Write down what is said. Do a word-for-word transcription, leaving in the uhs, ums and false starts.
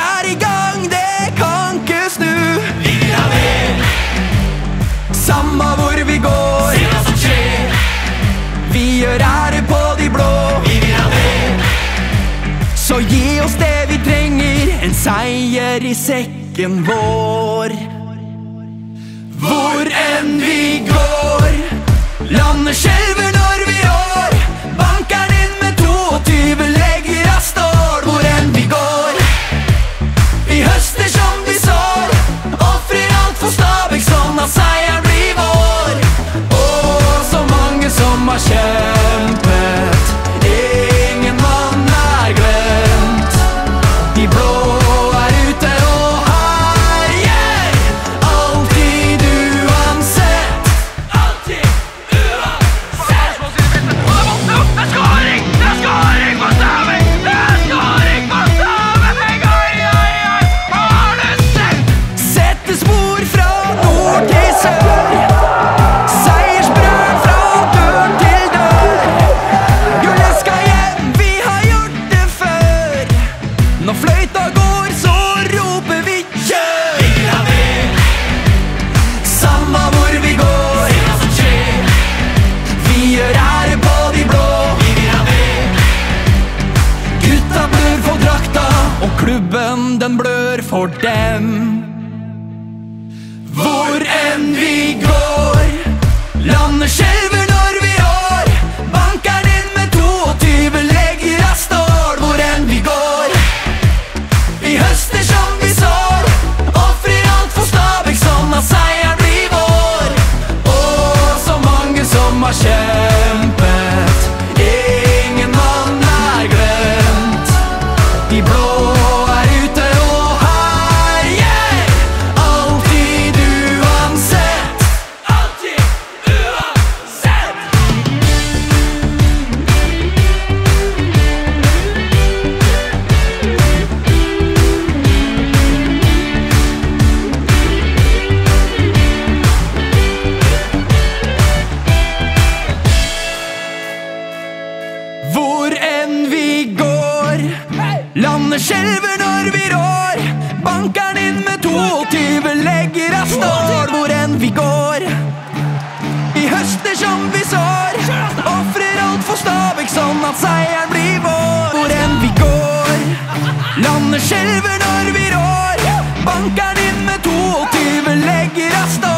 er i gang, det kan ikke snu. Vi vil ha mer. Samme hvor vi går, Se hva som skjer. vi gjør ære på de blå. Vi vil ha mer. Så gi oss det vi trenger, en seier i sekken vår. Hvor enn vi går, landet skjelver når vi rår. Bankeren inn med tjueto, legger av stål. Hvor enn vi går, vi høster som vi sår. Offrer alt for Stabæk, sånn at seieren blir vår. Åh, så mange som har kjempet, ingen mann er glemt. De blå er ute og herjer, alltid uansett. Alltid uansett. Det er skåring! Det er skåring på Stabæk! Det er skåring på Stabæk! Oi, oi, oi! Har du sett? Sette spor fra nord til sør, seiersbrød fra dør til dør. Gullet skal hjem, vi har gjort det før. Når fløyta går, så roper vi kjør. Vi vil ha mer. Samme hvor vi går, Se hva som skjer. vi gjør ære på de blå. Vi vil ha mer. Gutta blør for drakta, og klubben den blør for dem. Hvor enn vi går, landet skjelver når vi rår. Bankeren inn med tjueto, legger av stål. Hvor enn vi går, vi høster som vi sår. Offrer alt for Stabæk, sånn at seieren blir vår. Åh, så mange som har kjempet, ingen mann er glemt. De blå er ute og herjer, alltid uansett. Alltid uansett. Hvor enn vi går, landet skjelver når vi rår. Bankeren inn med tjueto, legger av stål. Hvor enn vi går, vi høster som vi sår. Offrer alt for Stabæk, sånn at seieren blir vår. Hvor enn vi går, landet skjelver når vi rår. Bankeren inn med tjueto, legger av stål.